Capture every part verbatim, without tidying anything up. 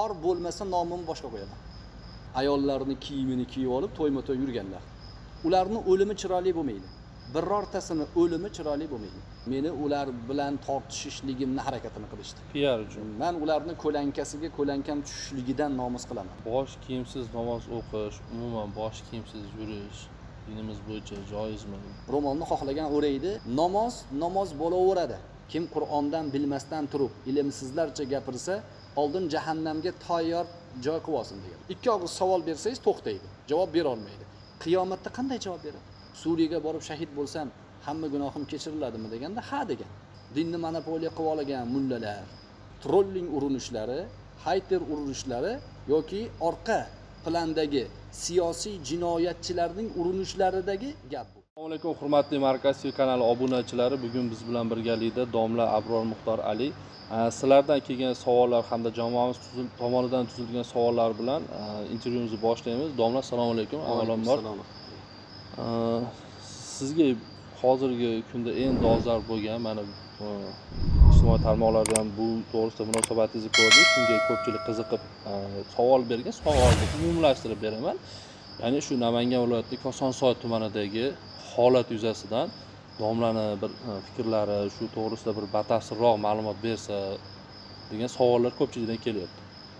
xor bo'lmasa nomini boshqa qo'yaman. Ayollarning kiyimini kiyib olib to'yma-to'y yurganlar. Ularning o'limi chiroyli bo'lmaydi. Birortasini o'limi chiroyli bo'lmaydi. Meni ular bilan tortishishligimni harakatini qilishdi. P R uchun. Men ularni ko'lankasiga ko'lankam tushishligidan nomus qilaman. Bosh kiyimsiz namoz o'qish, umuman bosh kiyimsiz yurish dinimiz bo'yicha joizmi? Ro'molni xohlagan o'raydi. Namoz namoz bo'laveradi. Kim Qur'ondan bilmasdan turib, ilmsizlarcha gapirsa, oldin jahannamga tayyor joy qilib olsin degan. Ikki og'iz savol bersangiz to'xtaydi. Javob bera olmaydi. Qiyomatda qanday javob beradi? Suriyaga borib shahid bo'lsam, hamma gunohim kechiriladimi deganda, ha degan. Dinni monopoliya qilib olgan mullalar, trolling urinishlari, hayter urinishlari yoki orqa plandagi siyosiy jinoyatchilarning urinishlaridagi gap bu. Assalomu alaykum hurmatli Markaz T V kanali obunachilari. Bugun biz bilan birgalikda domla Abror Muxtor Ali sizlardan kelgan savollar hamda jamoamiz tomonidan tuzilgan savollar bilan intervyumizni boshlaymiz. Domla assalomu alaykum. Avvalambor sizga hozirgi kunda eng dolzarb bo'lgan mana ijtimoiy tarmoqlarda ham bu to'g'risida munosabatingizni ko'rdik. Shunga ko'pchilik qiziqib savol bergan. Savolni umumlashtirib beraman. Ya'ni shu Namangan viloyatining Kosonsoy tumanidagi holat yuzasidan domlani bir fikrlari, shu to'g'risida bir batafsilroq ma'lumot bersa degan savollar ko'pchilikdan kelyapti.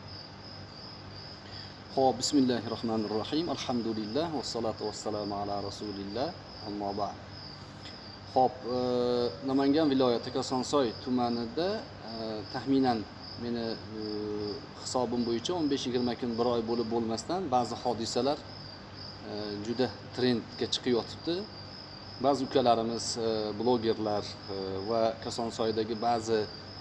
Xo'p, bismillahirrohmanirrohim. Alhamdulillah va salatu vassalamu ala rasulillah. Amma ba'd. Xo'p, Namangan viloyati Kosonsoy tumanida taxminan meni hisobim bo'yicha o'n besh yigirma kun bir oy bo'lib bo'lmasdan ba'zi hodisalar juda trendga chiqib yotibdi. Ba'zi ukalarimiz, blogerlar va Kosonsoydagi ba'zi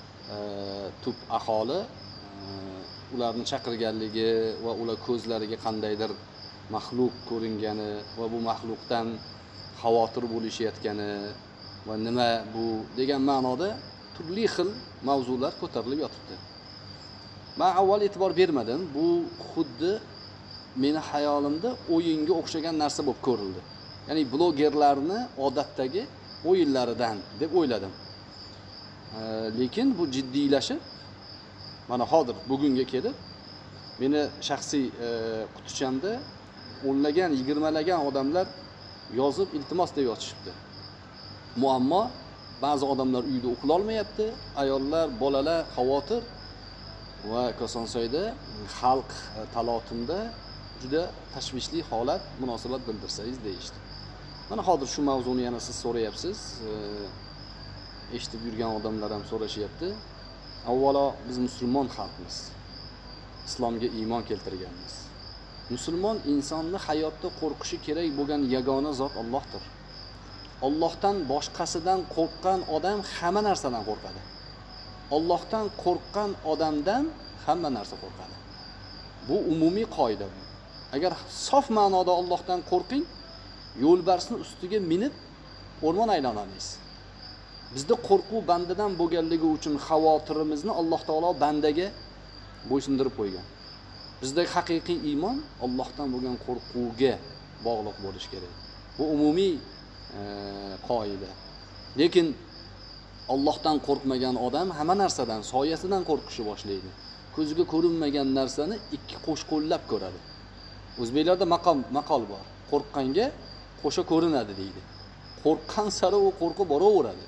tub aholi ularni chaqirganligi va ular ko'zlariga qandaydir maxluq ko'ringani va bu maxluqdan xavotir bo'lishayotgani va nima bu degan ma'noda turli xil mavzular ko'tarilib yotibdi. Men avval e'tibor bermadim. Bu xuddi meni hayolimda o'yinga o'xshagan narsa bo'lib ko'rildi. Ya'ni blogerlarni odatdagi o'yinlaridan deb o'yladim. Lekin bu jiddiylashib mana hozir bugunga kelib meni shaxsiy qutichamda o'nlagan, yigirmalagan odamlar yozib iltimos deb yotishibdi. Muammo ba'zi odamlar uyda uxlay olmayapti, ayollar, bolalar xavotir va Kosonsoyda xalq talotumda juda tashvishli holat munosabat bildirsangiz deyishdi. Mana hozir shu mavzuni yana siz so'rayapsiz. Eshitib yurgan odamlar ham so'rashyapti. Avvalo biz musulmon xalqmiz. Islomga iymon keltirganmiz. Musulmon insonni hayotda qo'rqishi kerak bo'lgan yagona zot Allohdir. Allohdan boshqasidan qo'rqqan odam hamma narsadan qo'rqadi. Allohdan qo'rqqan odamdan hamma narsa qo'rqadi. Bu umumiy qoida. Agar sof ma'noda Allohdan qo'rqing, yo'lbarsning ustiga minib o'rmon aylanamiz. Bizda qo'rquv bandadan bo'lganligi uchun xavotirimizni Alloh taolo bandaga bo'ysundirib qo'ygan. Bizda haqiqiy iymon Allohdan bo'lgan qo'rquvga bog'liq bo'lish kerak. Bu umumiy qoida. Lekin Allohdan qo'rqmagan odam hamma narsadan, soyasidan qo'rqishni boshlaydi. Ko'ziga ko'rinmagan narsani ikki qo'shqo'llab ko'radi. O'zbeklarda maqol maqol bor. Qo'rqqanga qo'sha ko'rinadi deydi. Qo'rqqan sari u qo'rqib boraveradi.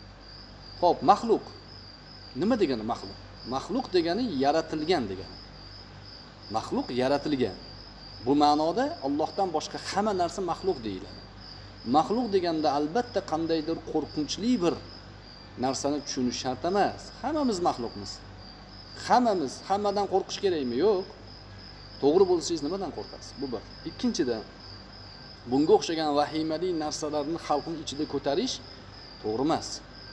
Xo'p, maxluq. Nima degani maxluq? Maxluq degani yaratilgan degani. Maxluq yaratilgan. Bu ma'noda Allohdan boshqa hamma narsa maxluq deyiladi. Maxluq deganda albatta qandaydir qo'rqinchli bir narsani tushunish shart emas. Hammamiz maxluqmiz. Hammamiz hammadan qo'rqish kerakmi? Yo'q. To'g'ri bo'lsangiz nimadan qo'rqasiz? Bu bir. Ikkinchidan, bunga o'xshagan vahimali narsalarni xalqning ichida ko'tarish to'g'ri emas.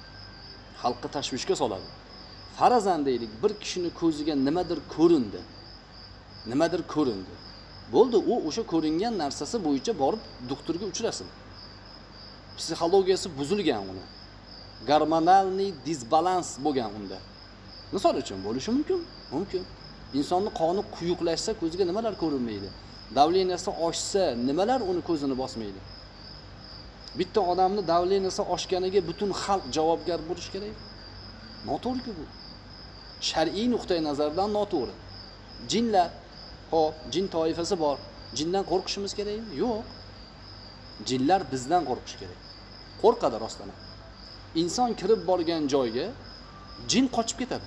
Xalqqa tashvishga soladi. Farazan deylik, bir kishini ko'ziga nimadir ko'rindi. Nimadir ko'rindi. Bo'ldi, u o'sha ko'ringan narsasi bo'yicha borib doktorga uchrasin. Psixologiyasi buzilgan uni. Gormonalniy disbalans bo'lgan unda. Misol uchun bo'lishi mumkin, mumkin. Insonning qoni quyuqlashsa ko'ziga nimalar ko'rinmaydi? Davleniyasi oshsa nimalar uni ko'zini bosmaydi? Bitta odamning davleniyasi oshganiga butun xalq javobgar bo'lish kerak. Noto'g'ri-ku bu. Shar'iy nuqtai nazardan noto'g'ri. Jinlar. Xo'p, jin toifasi bor. Jindan qo'rqishimiz kerakmi? Yo'q. Jinlar bizdan qo'rqish kerak. Qo'rqadi rostdan. Inson kirib borgan joyga jin qochib ketadi.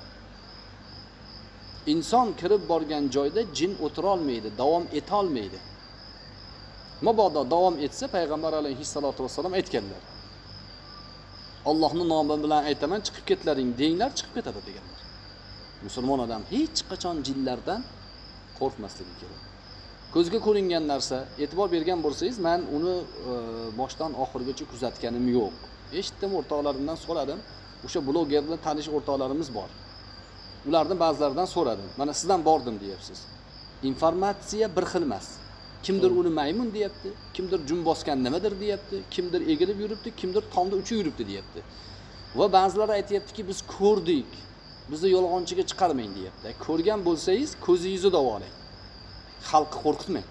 Inson kirib borgan joyda jin o'tira olmaydi, davom eta olmaydi. Mabodo davom etsa payg'ambar alayhissalatu vassalom aytganlar. Allohning nomi bilan aytaman, chiqib ketlaring denglar, chiqib ketadi deganlar. Musulmon odam hech qachon jinlardan qo'rqmasligi kerak. Ko'zga ko'ringan narsa, e'tibor bergan bo'lsangiz, men uni e, boshdan oxirigacha kuzatganim yo'q. Eshitdim, o'rtoqlarimdan so'radim. O'sha blogerlarni tanish o'rtoqlarimiz bor. Ulardan ba'zilaridan so'radim. Mana sizdan bordim deyapsiz. Informatsiya bir xil emas. Kimdir uni maymun deyapti, kimdir jum bosgan nimadir deyapti, kimdir egilib yuribdi, kimdir tomda uchib yuribdi deyapti. Va ba'zilar aytayaptiki, biz ko'rdik. Bizni yolg'onchiga chiqarmang deyapti. Ko'rgan bo'lsangiz, ko'zingizni davolang. Xalqni qo'rqitmang.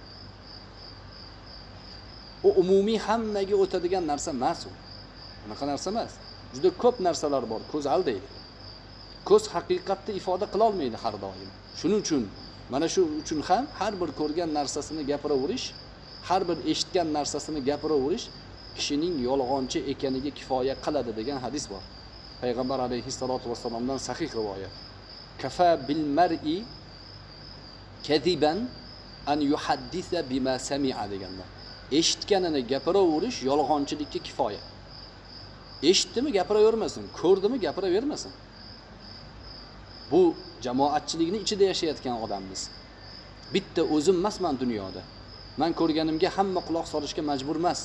U umumiy hammaga o'tadigan narsa emas u. Unaqa narsa emas. Juda ko'p narsalar bor, ko'z aldaydi. Ko'z haqiqatni ifoda qila olmaydi har doim. Shuning uchun, mana shu uchun ham har bir ko'rgan narsasini gapiraverish, har bir eshitgan narsasini gapiraverish kishining yolg'onchi ekaniga kifoya qiladi degan hadis bor. Payg'ambar alayhissalatu vassalomdan sahih rivoyat. Kafa bil mar'i kadiban an yuhaddisa bima sami'a deganlar. Eshitganini gapiraverish yolg'onchilikka kifoya. Eshitdimi gapiravermasin, ko'rdimi gapiravermasin. Bu jamoatchilikning ichida yashayotgan odammiz. Bitta o'zim emasman dunyoda. Men ko'rganimga hamma quloq solishga majbur emas.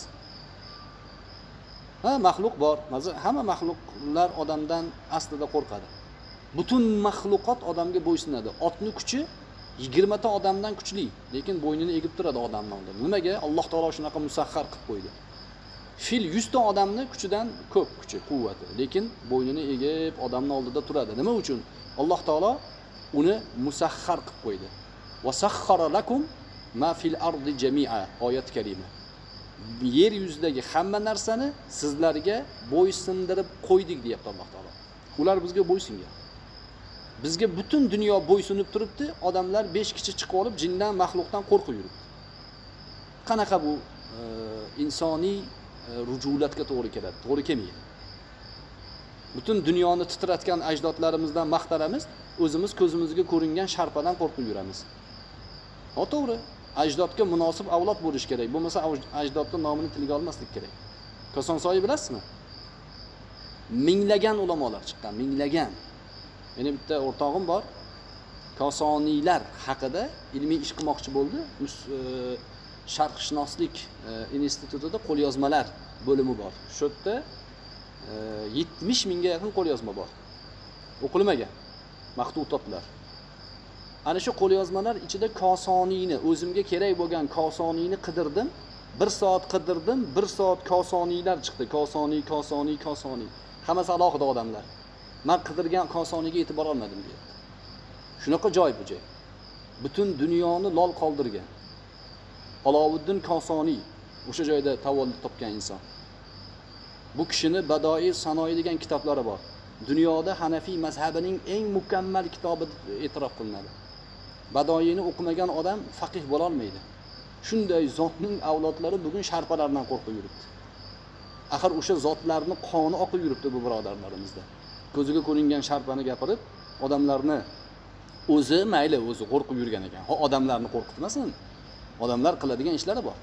Ha, maxluq bor. Hamma maxluqlar odamdan aslida qo'rqadi. Butun maxluqot odamga bo'ysunadi. Otning kuchi yigirma ta odamdan kuchli, lekin bo'ynini egib turadi odamning oldida. Nimaga? Alloh taolo shunaqa musaxxar qilib qo'ydi. Fil yuz ta odamni kuchidan ko'p kuchi, quvvati, lekin bo'ynini egib odamning oldida turadi. Nima uchun? Alloh taolo uni musaxxar qilib qo'ydi. Va saxxara lakum ma fil ardi jami'a oyat karima. Yer yuzidagi hamma narsani sizlarga bo'ysundirib qo'ydik deyapti Alloh taolo. Ular bizga bo'ysungan. Bizga butun dunyo bo'ysunib turibdi, odamlar besh kishi chiqib olib jindan, maxluqdan qo'rqib yuribdi. Qanaqa bu e, insoniy e, rujulatga to'g'ri keladi, to'g'ri kelmaydi. Butun dunyoni titratgan ajdodlarimizdan maqtanamiz, o'zimiz ko'zimizga ko'ringan sharpadan qo'rqib yuramiz. To'g'ri, ajdodga munosib avlod bo'lish kerak. Bo'lmasa ajdodning nomini tilga olmaslik kerak. Kosonsoy bilasizmi? Minglagan ulamolar chiqqan, minglagan. Meni bitta o'rtog'im bor. Kosoniylar haqida ilmiy ish qilmoqchi bo'ldi. Sharqshunoslik institutida qo'lyozmalar bo'limi bor. Shu yerda yetmish mingga yaqin qo'lyozma bor. O'qilmagan. Maqtutotlar. Ana shu qo'lyozmalar ichida Kosoniyni, o'zimga kerak bo'lgan Kosoniyni qidirdim. bir soat qidirdim, bir soat Kosoniylar chiqdi. Kosoniy, Kosoniy, Kosoniy. Hammasi alohida odamlar. Men qidirgan Kosoniyga e'tibor olmadim deyapti. Shunaqa joy bu joy. Butun dunyoni lol qoldirgan. Alovuddin Kosoniy o'sha joyda tavallud topgan inson. Bu kishini Badoi Sanoyi degan kitoblari bor. Dunyoda Hanafiy mazhabining eng mukammal kitobi e'tirof qilinadi. Badoiyni o'qimagan odam faqih bo'la olmaydi. Shunday zotning avlodlari bugun sharpalardan qo'rqib yuribdi. Axir o'sha zotlarni qoni oqib yuribdi bu birodarlarimizda. Ko'ziga ko'ringan sharpani gapirib, odamlarni o'zi mayli o'zi qo'rqib yurgan ekan. Ha, odamlarni qo'rqitmasin. Odamlar qiladigan ishlari bor.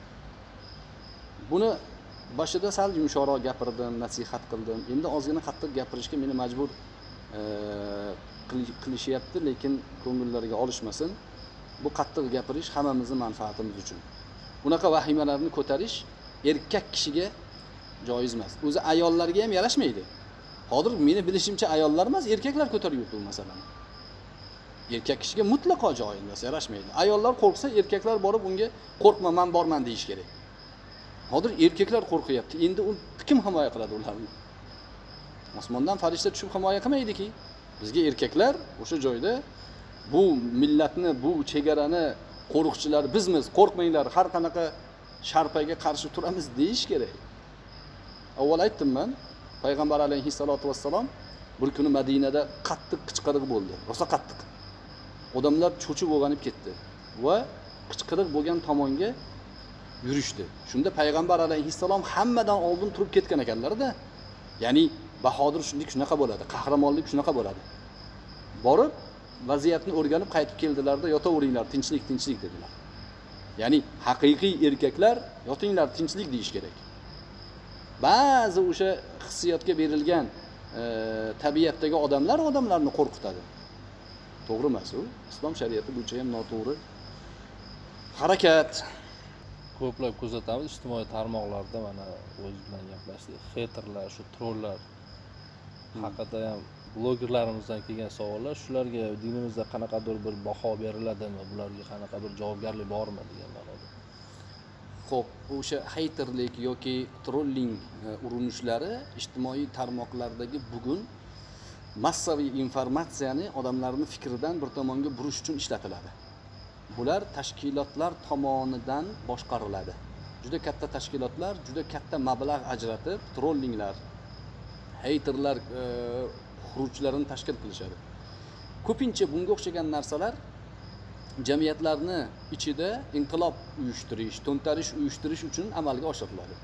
Buni boshida sal yumshoqroq gapirdim, nasihat qildim. Endi ozgina qattiq gapirishga meni majbur e, qilishyapti, lekin ko'ngillariga olishmasin. Bu qattiq gapirish hammamizning manfaatimiz uchun. Bunaqa vahimalarni ko'tarish erkak kishiga joiz emas. O'zi ayollarga ham yarashmaydi. Hozir meni bilishimcha ayollar emas, erkaklar ko'tarib yuribdi bu masalani. Erkak kishiga mutlaqo joiz emas, yarashmaydi. Ayollar qo'rqsa, erkaklar borib unga qo'rqma, men borman deyish kerak. Hozir erkaklar qo'rqyapti. Endi u kim himoya qiladi ularni? Osmondan farishta tushib himoya qilmaydiki. Bizga erkaklar o'sha joyda bu millatni, bu chegarani qo'riqchilar bizmiz, qo'rqmanglar, har qanaqa sharpaga qarshi turamiz deyish kerak. Avval aytdim men, payg'ambar alayhissalatu vassalom bir kuni Madinada qattiq qichqiriq bo'ldi. Rosa qattiq. Odamlar cho'chib o'rganib ketdi va qichqiriq bo'lgan tomonga yurishdi. Shunda payg'ambar alayhissalom hammadan oldin turib ketgan ekanlar-da. Ya'ni bahodirlik shunaqa bo'ladi, qahramonlik shunaqa bo'ladi. Borib vaziyatni o'rganib qaytib keldilarda, yotaveringlar, tinchlik, tinchlik dedilar. Ya'ni haqiqiy erkaklar yotinglar, tinchlik deyish kerak. Ba'zi o'sha hissiyotga berilgan e, tabiatdagi odamlar odamlarni qo'rqitadi. To'g'ri emas u. Islom shariati bo'yicha ham noto'g'ri harakat. Ko'plab kuzatamiz ijtimoiy tarmoqlarda, mana o'z bilan gaplashdik. Haterlar, shu trollar haqida ham blogerlarimizdan kelgan savollar, shularga dinimizda qanaqadir bir baho beriladimi, bularga qanaqa bir javobgarlik bormi degan ma'noda. Xo'p, o'sha haterlik yoki trolling urinishlari ijtimoiy tarmoqlardagi bugun massaviy informatsiyani odamlarning fikridan bir tomonga burish uchun ishlatiladi. Bular tashkilotlar tomonidan boshqariladi. Juda katta tashkilotlar, juda katta mablag' ajratib trollinglar, haterlar quruvchilarini tashkil qilishadi. Ko'pincha bunga o'xshagan narsalar jamiyatlarni ichida inqilob uyushtirish, to'ntarish uyushtirish uchun amalga oshiriladi.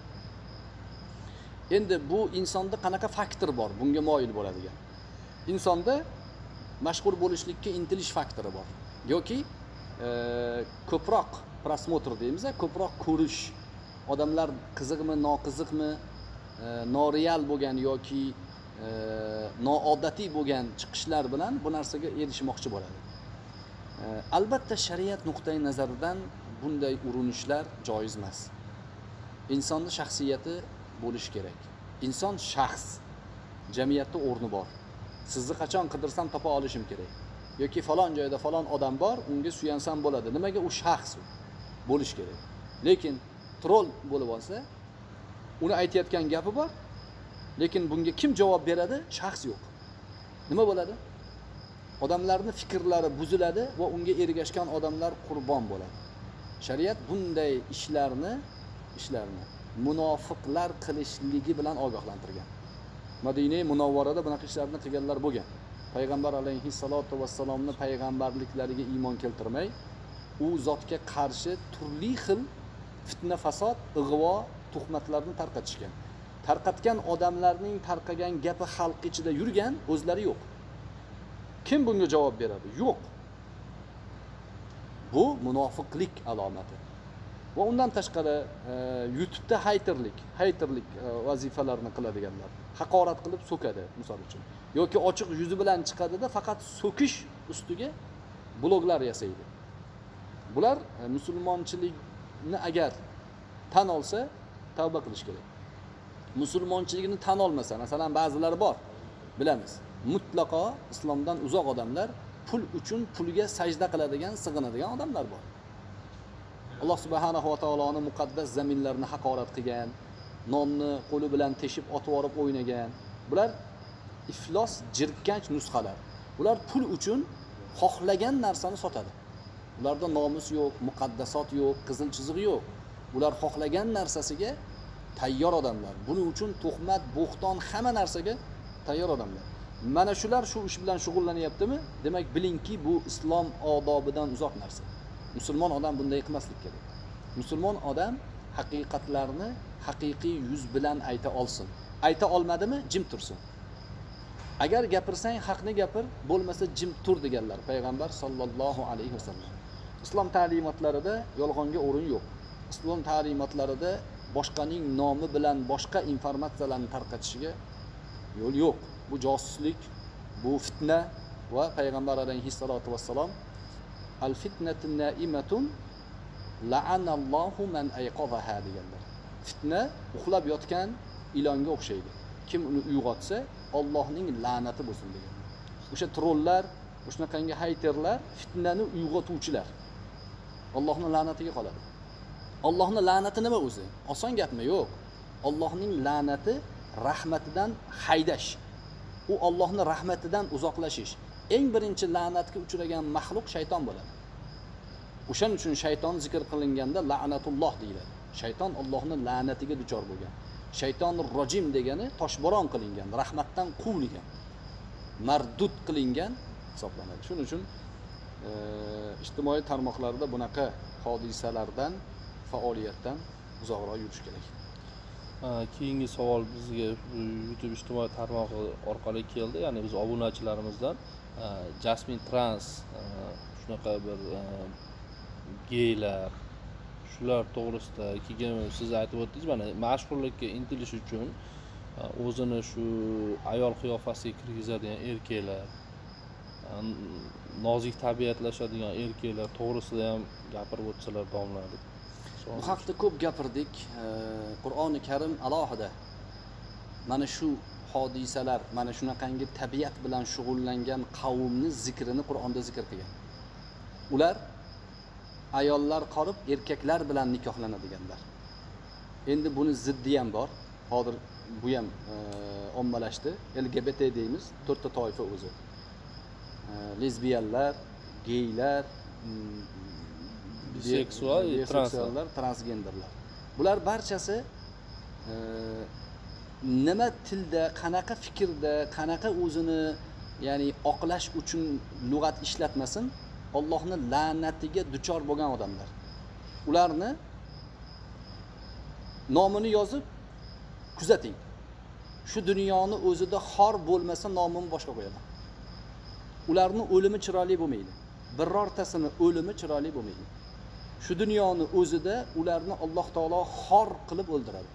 Endi bu insonda qanaqa faktor bor bunga moyil bo'ladigan? Insonda mashhur bo'lishlikka intilish faktori bor yoki e, ko'proq prosmotr deymiz, ko'proq ko'rish, odamlar qiziqmi, noqiziqmi, e, noreal bo'lgan yoki e, noodatiy bo'lgan chiqishlar bilan bu narsaga erishmoqchi bo'ladi. E, albatta shariat nuqtai nazaridan bunday urinishlar joiz emas. Insonning shaxsiyati bo'lishi kerak. Inson shaxs, jamiyatda o'rni bor. Sizni qachon qidirsam topa olishim kerak. Yoki falon joyda falon odam bor, unga suyansam bo'ladi. Nimaga? U shaxs bo'lish kerak. Lekin troll bo'lib olsa, uni aytayotgan gapi bor, lekin bunga kim javob beradi? Shaxs yo'q. Nima bo'ladi? Odamlarning fikrlari buziladi va unga ergashgan odamlar qurbon bo'ladi. Shariat bunday ishlarni, ishlarni munofiqlar qilishligi bilan ogohlantirgan. Madina Munavvarada bunaqa ishlarni qilganlar bo'lgan. Payg'ambar alayhissalatu vassalomni payg'ambarliklariga iymon keltirmay, u zotga qarshi turli xil fitna, fasod, ig'vo, tuhmatlarni tarqatishgan. Tarqatgan odamlarning tarqagan gapi xalq ichida yurgan, o'zlari yo'q. Kim bunga javob beradi? Yo'q. Bu munofiqlik alomati. Va undan tashqari e, YouTube'da haterlik, haterlik e, vazifalarini qiladiganlar, haqorat qilib so'kadi, misol uchun. Yoki ochiq yuzi bilan chiqadida faqat so'kish ustiga bloglar yasaydi. Bular e, musulmonchilikni agar tan olsa, tavba qilish kerak. Musulmonchiligini tan olmasa, masalan, ba'zilar bor, bilamiz. Mutlaqo islomdan uzoq odamlar, pul uchun pulga sajda qiladigan, sig'inadigan odamlar bor. Alloh subhanahu va taoloning muqaddas zaminlarini haqorat qilgan, nonni qo'li bilan teshib otib yorib o'ynagan. Bular iflos, jirkanch nusxalar. Ular pul uchun xohlagan narsani sotadi. Ularda nomus yo'q, muqaddasot yo'q, qizil chiziq yo'q. Ular xohlagan narsasiga tayyor odamlar. Buning uchun tuhmat, bo'xton, hamma narsaga tayyor odamlar. Mana shular shu ish bilan shug'ullanyaptimi? Demak, bilingki, bu islom odobidan uzoq narsa. Musulmon odam bunday qilmaslik kerak. Musulmon odam haqiqatlarni haqiqiy yuz bilan ayta olsin. Ayta olmadimi, jim tursin. Agar gapirsang haqni gapir, bo'lmasa jim tur deganlar payg'ambar sollallohu alayhi vasallam. Islom ta'limotlarida yolg'onga o'rin yo'q. Islom ta'limotlarida boshqaning nomi bilan boshqa informatsiyalarni tarqatishiga yo'l yo'q. Bu josuslik, bu fitna va payg'ambar alayhissalatu vassalom al-fitnatu na'imatun la'anallohu man ayqadhaha deganlar. Fitna uxlab yotgan ilonga o'xshaydi. Kim uni uyg'otsa, Allohning la'nati bo'lsin deganlar. O'sha trollar, o'shanaqangi haterlar fitnani uyg'otuvchilar. Allohning la'natiga qoladi. Allohning la'nati nima o'zi? Oson gapmi? Yo'q. Allohning la'nati rahmatidan haydash. U Allohning rahmatidan uzoqlashish. Eng birinchi la'natga uchragan maxluq shayton bo'ladi. O'shaning uchun shayton zikr qilinganda la'natulloh deyiladi. Shayton Allohning la'natiga duchor bo'lgan. Shaytonur rojim degani toshbo'ron qilingan, rahmatdan quvilgan, mardud qilingan hisoblanadi. Shuning uchun ijtimoiy tarmoqlarda bunaqa hodisalardan, faoliyatdan uzoqroq yurish kerak. Keyingi savol bizga YouTube ijtimoiy tarmog'i orqali keldi. Ya'ni biz obunachilarimizdan Jasmine Trans shunaqa bir geylar shular to'g'risida keyin siz aytib o'tdingiz, mana mashhurlikka intilish uchun o'zini shu ayol qiyofasiga kirgizadigan erkaklar, nozik tabiatlashadigan erkaklar to'g'risida ham gapirib o'tsalar domla. Bu haqda ko'p gapirdik. Qur'oni Karim alohida mana shu hodisalar, mana shunaqangi tabiat bilan shug'ullangan qavmni zikrini Qur'onda zikr qilgan. Ular ayollar qolib erkaklar bilan nikohlanadiganlar. Endi buni ziddi ham bor. Hozir bu ham ommalashdi. L G B T deymiz, to'rtta toifa o'zi. Lezbiyanlar, geylar, biseksual, translar, transgenderlar. Bular barchasi e, nima tilda, qanaqa fikrda, qanaqa o'zini, ya'ni oqlash uchun lug'at ishlatmasin, Allohning la'natiga duchor bo'lgan odamlar. Ularni nomini yozib kuzating. Shu dunyoni o'zida xor bo'lmasa nomini boshqa qo'yaman. Ularning o'limi chiroyli bo'lmaydi. Birortasini o'limi chiroyli bo'lmaydi. Shu dunyoni o'zida ularni Alloh taolo xor qilib o'ldiradi.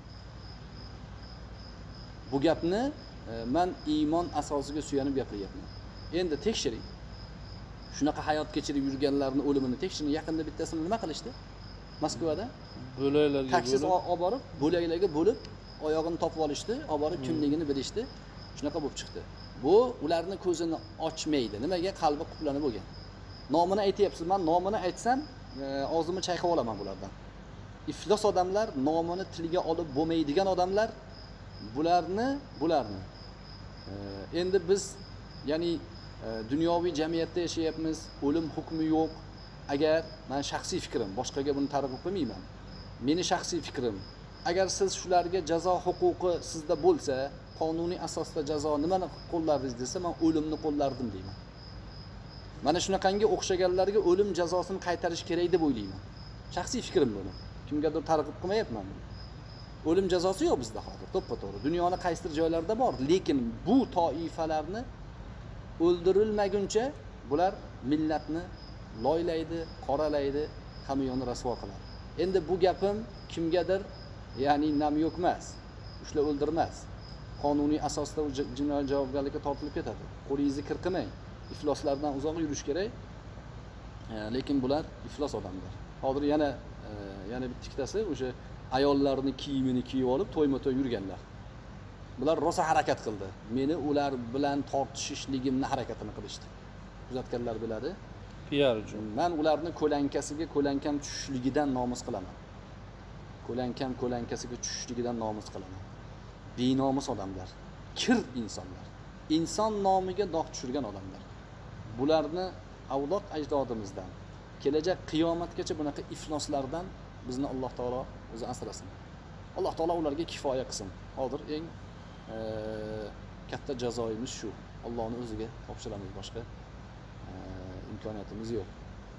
Bu gapni men iymon asosiga suyanib gapiryapman. Endi tekshiring. Shunaqa hayot kechirib yurganlarning o'limini tekshiring. Yaqinda bittasini nima qilishdi? Moskvada bo'laklarga taksiz olib borib, bo'laklarga bo'lib, oyog'ini topib olishdi, olib borib kimligini bilishdi. Shunaqa bo'lib chiqdi. Bu ularni ko'zini ochmaydi. Nimaga? Qalbi quplanib bo'lgan. Nomini aytyapsiz. Men nomini aytsam, og'zimni chayqab olaman bulardan. Iflos odamlar, nomini tilga olib bo'lmaydigan odamlar, bularni, bularni. Endi biz, ya'ni dunyoviy jamiyatda yashayapmiz, o'lim hukmi yo'q. Agar men shaxsiy fikrim, boshqaga buni targ'ib qilmayman. Meni shaxsiy fikrim, agar siz shularga jazo huquqi sizda bo'lsa, qonuniy asosda jazo nimani qo'llardingiz desa, men o'limni qo'llardim deyman. Mana shunaqangi o'xshaganlarga o'lim jazosini qaytarish kerak deb o'ylayman. Shaxsiy fikrim buni. Kimgadir targ'ib qilmayapman buni. O'lim jazosi yo'q bizda hozir, to'ppa-to'g'ri. Dunyoning qaysidir joylarida bor, lekin bu toifalarni o'ldirilmaguncha bular millatni loylaydi, qoralaydi, hamyonni rasvo qiladi. Endi bu gapim kimgadir, ya'ni namyo'q emas, ushla o'ldirmas. Qonuniy asosda jinoiy javobgarlikka tortilib ketadi. Qo'lingizni kir qilmang. Ifloslardan uzoq yurish kerak. E, lekin bular iflos odamlar. Hozir yana e, yana bittasi o'sha ayollarning kiyimini kiyib olib to'yma-to'y yurganlar. Bular rosa harakat qildi. Meni ular bilan tortishishligimni harakatini qilishdi. Kuzatganlar biladi. P R uchun. Men ularni ko'lankasiga ko'lankam tushishligidan nomus qilaman. Ko'lankam ko'lankasiga tushishligidan nomus qilaman. Benomus odamlar, kir insonlar. Inson nomiga dog' tushirgan odamlar. Bularni avlod ajdodimizdan kelajak qiyomatgacha bunaqa ifloslardan bizni Alloh taolo o'zi asrasin. Alloh taolo ularga kifoya qilsin. Hozir eng e, katta jazoimiz shu. Allohning o'ziga topshiramiz, boshqa e, imkoniyatimiz yo'q.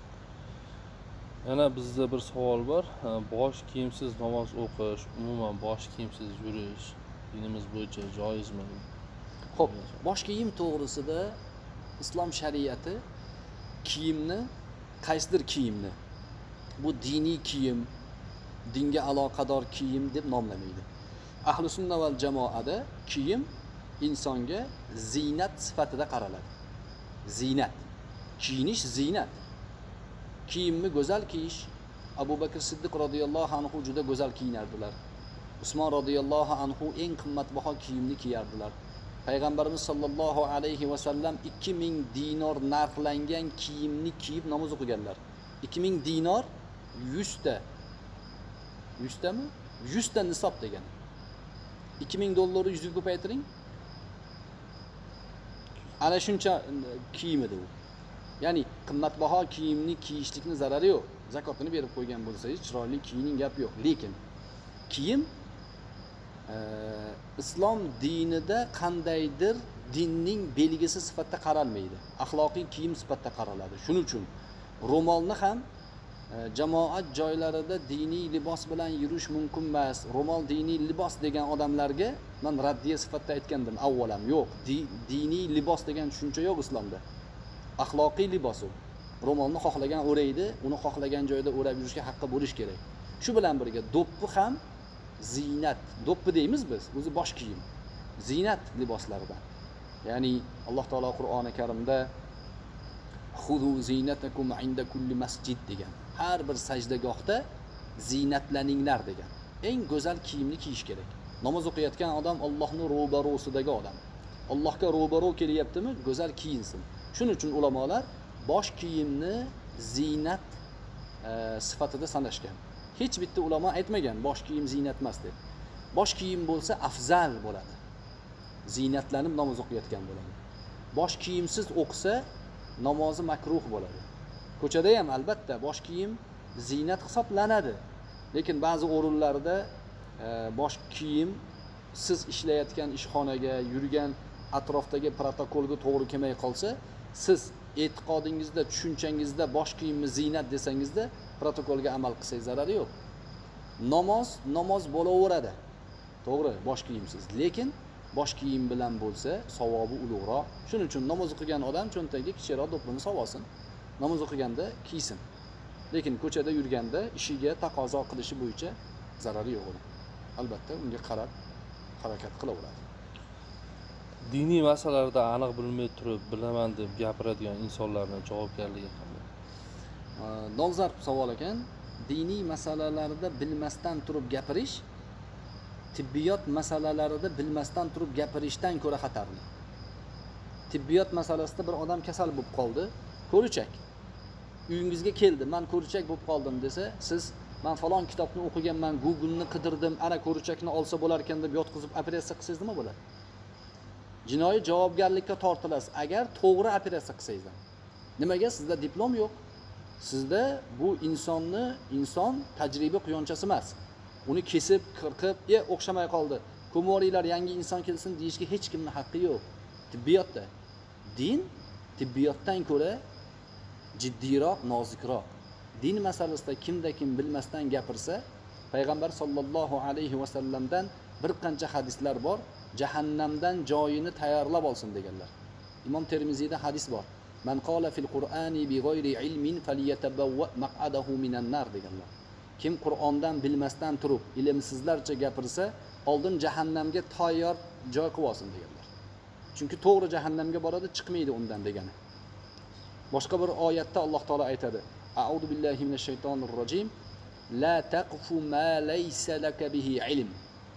Yana bizda bir savol bor. Bosh kiyimsiz namoz o'qish, umuman bosh kiyimsiz yurish dinimiz bo'yicha joizmi? Xo'p, bosh kiyim to'g'risida islom shariati kiyimni, qaysidir kiyimni, bu diniy kiyim, dinga aloqador kiyim deb nomlamaydi. Ahli sunna val jamoada kiyim insonga ziynat sifatida qaraladi. Ziynat. Kiyinish ziynat. Kiyimni go'zal kiyish. Abu Bakr Siddiq radhiyallohu anhu juda go'zal kiyinardilar. Usmon radhiyallohu anhu eng qimmatbaho kiyimni kiyardilar. Payg'ambarimiz sollallohu alayhi va sallam ikki ming dinor narxlangan kiyimni kiyib namoz o'qiganlar. ikki ming dinor yuz ta. yuz tami? yuz ta nisob degani. ikki ming dollarni yuz ga ko'paytiring. Ana shuncha kiyim edi u. Ya'ni qimmatbaho kiyimni kiyishlikning zarari yo'q. Zakotini berib qo'ygan bo'lsangiz, chiroyli kiyining gap yo'q. Lekin kiyim e, islom dinida qandaydir dinning belgisi sifatida qaralmaydi. Axloqiy kiyim sifatida qaraladi. Shuning uchun ro'molni ham jamoat joylarida diniy libos bilan yurish mumkin emas. Ro'mol diniy libos degan odamlarga men raddiya sifatida aytgandim avvalam. Yo'q, di, diniy libos degan tushuncha yo'q islomda. Axloqiy libos u. Ro'molni xohlagan o'raydi, uni xohlagan joyda o'rab yurishga haqqi bo'lish kerak. Shu bilan birga do'ppi ham zinat. Do'ppi deymiz biz, o'zi bosh kiyim. Zinat liboslaridan. Ya'ni Alloh taolo Qur'oni Karimda "Xudu zinatakum inda kulli masjid" degan. Har bir sajdagohda zinatlaninglar degan. Eng go'zal kiyimni kiyish kerak. Namoz o'qiyotgan odam Allohning ro'baro'sidagi odam. Allohga ro'baro kelyaptimi? Go'zal kiyinsin. Shuning uchun ulamolar bosh kiyimni zinat e, sifatida sanashgan. Hech bitta ulamo aytmagan bosh kiyim zinat emas deb. Bosh kiyim bo'lsa afzal bo'ladi. Zinatlanib namoz o'qiyotgan bo'ladi. Bosh kiyimsiz o'qisa namozi makruh bo'ladi. Ko'chada ham albatta bosh kiyim zinat hisoblanadi. Lekin ba'zi o'rinlarda e, bosh kiyim siz ishlayotgan ishxonaga, yurgan atrofdagi protokolga to'g'ri kelmay qolsa, siz e'tiqodingizda, tushunchangizdda bosh kiyimni zinat desangizda protokolga amal qilsangiz zarari yo'q. Namoz namoz bo'laveradi. To'g'ri, bosh kiyimsiz. Lekin bosh kiyim bilan bo'lsa, savobi ulug'roq. Shuning uchun namoz o'qigan odam cho'ntagiga kichikroq do'ppini solib olsin. Namoz o'qiganda kiysin. Lekin ko'chada yurganda ishiga taqozo qilishi bo'yicha zarari yo'q uni. Albatta unga qarab harakat qilaveradi. Diniy masalalarda aniq bilmay turib, bilaman deb gapiradigan insonlarning javobgarligi qanday? Dolzarb savol ekan. Diniy masalalarda bilmasdan turib gapirish tibbiyot masalalarida bilmasdan turib gapirishdan ko'ra xatarli. Tibbiyot masalasida bir odam kasal bo'lib qoldi, ko'richak. Uyingizga keldi, "Men ko'richak bo'lib qoldim" desa, siz "Men falon kitobni o'qiganman, Google'ni qidirdim, ana ko'richakni olsa bo'lar ekan" deb yotqizib operatsiya qilsangiz nima bo'ladi? Jinoiy javobgarlikka tortilasiz agar to'g'ri operatsiya qilsangiz. Nimaga? Sizda diplom yo'q. Sizda bu insonni, inson tajriba quyonchasi emas. Uni kesib, qirqib, "E, o'xshamay qoldi. Ko'moringlar, yangi inson kelsin" deyishga hech kimning haqqi yo'q. Tibbiyotda din tibbiyotdan ko'ra jiddiyroq, nozikroq. Din masalasida kimda kim bilmasdan gapirsa, payg'ambar sollallohu alayhi va sallamdan bir qancha hadislar bor, jahannamdan joyini tayyorlab olsin deganlar. Imom Termiziyda hadis bor. "Man qala fil Qur'ani bi g'ayri ilmin falyatabawwa maq'adahu minan nar" deganlar. Kim Qur'ondan bilmasdan turib, ilmsizlarcha gapirsa, oldin jahannamga tayyor joy qilib olsin deganlar. Chunki to'g'ri jahannamga boradi, chiqmaydi undan degani. Boshqa bir oyatda Alloh taolo aytadi: "A'udhu billahi minash shaytonir rojim. La taqfu ma laysa laka bihi ilm."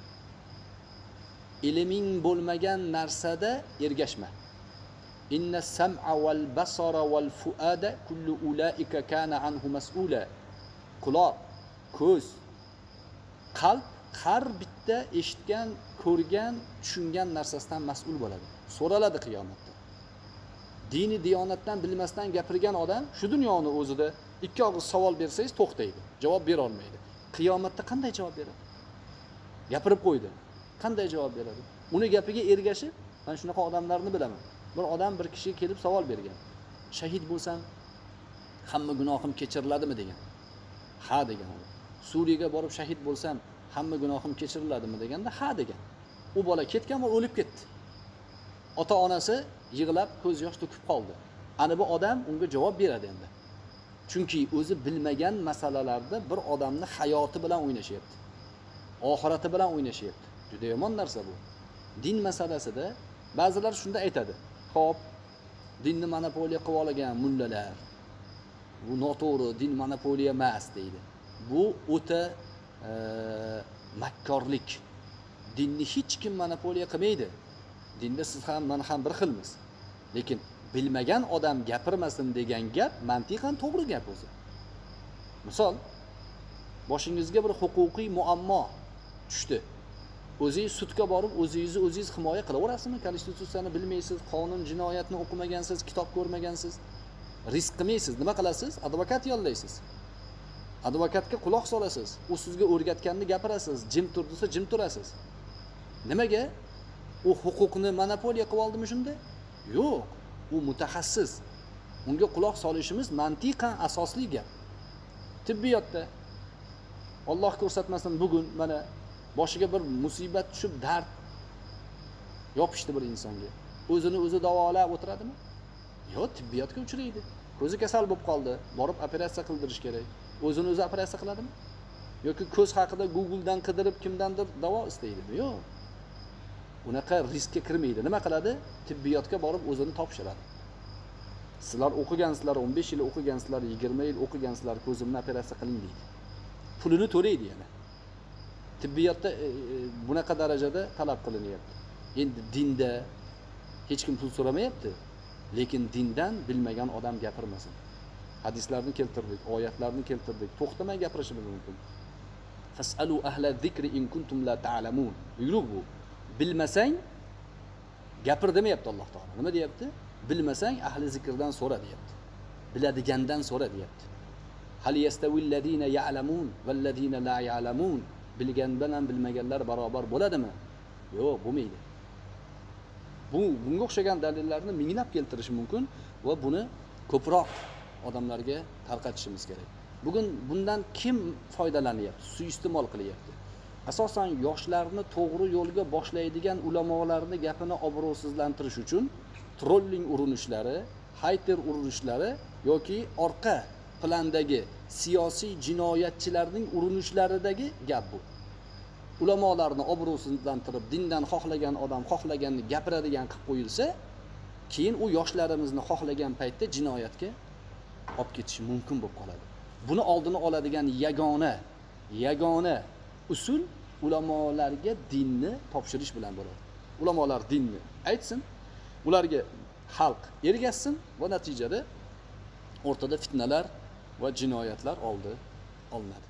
Ilming bo'lmagan narsada ergashma. "Inna sam'a wal basara wal fuada kullu ulaika kana anhu mas'ula." Quloq, ko'z, qalb har bitta eshitgan, ko'rgan, tushungan narsasidan mas'ul bo'ladi. So'raladi qiyomatda. Dini diyonatdan bilmasdan gapirgan odam shu dunyoni o'zida ikki og'iz savol bersangiz to'xtaydi, javob bera olmaydi. Qiyomatda qanday javob beradi? Gapirib qo'ydi. Qanday javob beradi? Uni gapiga ergashib, men shunaqa odamlarni bilaman. Bir odam bir kishi kelib savol bergan. "Shahid bo'lsam, hamma gunohim kechiriladimi?" degan. "Ha" degan. "Suriyaga borib shahid bo'lsam, hamma gunohim kechiriladimi?" deganda, "Ha" degan. U bola ketgan va o'lib ketdi. Ota-onasi yig'lab ko'z yosh to'kib qoldi. Ana bu odam unga javob beradi endi. Chunki o'zi bilmagan masalalarda bir odamni hayoti bilan o'ynashyapti. Oxirati bilan o'ynashyapti. Juda yomon narsa bu. Din masalasida ba'zilar shunda aytadi: "Xo'p, dinni monopoliya qilib olgan mullalar. Bu noto'g'ri, din monopoliya emas" deydi. Bu o'ta e, makkorlik. Dinni hech kim monopoliya qilmaydi. Dinda siz ham, men ham bir xilmiz. Lekin bilmagan odam gapirmasin degan gap mantiqan to'g'ri gap o'zi. Misol, boshingizga bir huquqiy muammo tushdi. O'zingiz sudga borib, o'zingizni o'zingiz himoya qilaverasizmi? Konstitutsiyani bilmaysiz, qonun, jinoyatni o'qimagansiz, kitob ko'rmagansiz, risk qilmaysiz. Nima qilasiz? Advokat yollaysiz. Advokatga quloq solasiz. U sizga o'rgatganini gapirasiz. Jim tur desa, jim turasiz. Nimaga? U huquqni monopoliya qilib oldimi shunda? Yo'q. U mutaxassis. Unga quloq solishimiz mantiqan asosli gap. Tibbiyotda Alloh ko'rsatmasin bugun mana boshiga bir musibat tushib dard yopishdi bir insonga. O'zini o'zi davolab o'tiradimi? Yo'q, tibbiyotga uchraydi. Ko'zi kasal bo'lib qoldi, borib operatsiya qildirish kerak. O'zini o'zi operatsiya qiladimi? Yoki ko'z haqida Google dan qidirib kimdandir davo istaydimi? Yo'q. Unaqa riskka kirmaydi. Nima qiladi? Tibbiyotga borib o'zini topshiradi. Sizlar o'qigansizlar, o'n besh yil o'qigansizlar, yigirma yil o'qigansizlar, ko'zimni operatsiya qiling deydi. Pulini to'laydi yana. Tibbiyotda e, e, bunaqa darajada talab qilinyapti. Endi dinda hech kim pul so'ramayapti, lekin dindan bilmagan odam gapirmasin. Hadislarni keltirdik, oyatlarni keltirdik, to'xtamay gapirishimiz mumkin. Fasalu ahla zikri in kuntum la ta'lamun. Buyruq bu. Bilmasang gapir demayapti Alloh taolo. Nima deyapti? Bilmasang ahli zikrdan so'ra deyapti. Biladigandan so'ra deyapti. Hal yastawil ladina ya'lamun val ladina la ya'lamun. Bilgan bilan bilmaganlar barobar bo'ladimi? Yo'q, bo'lmaydi. Bu bunga o'xshagan dalillarni minglab keltirish mumkin va buni ko'proq odamlarga tarqatishimiz kerak. Bugun bundan kim foydalanyapti, suiiste'mol qilyapti? Asosan yoshlarni to'g'ri yo'lga boshlaydigan ulamolarni gapini obro'sizlantirish uchun trolling urinishlari, hayter urinishlari yoki orqa plandagi siyosiy jinoyatchilarning urinishlaridagi gap bu. Ulamolarni obro'sizlantirib, dindan xohlagan odam xohlaganini gapiradigan qilib qo'yilsa, keyin u yoshlarimizni xohlagan paytda jinoyatga olib ketish mumkin bo'lib qoladi. Buni oldini oladigan yagona, yagona usul ulamolarga dinni topshirish bilan bo'ladi. Ulamolar dinni aytsin, ularga xalq ergashsin va natijada o'rtada fitnalar va jinoyatlar oldi olinadi.